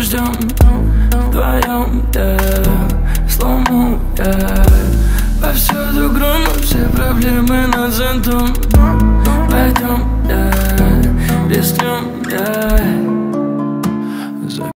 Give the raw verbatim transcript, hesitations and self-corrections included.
ждем вдвоем, yeah. Слому, yeah. Повсюду гром, все проблемы над зонтом.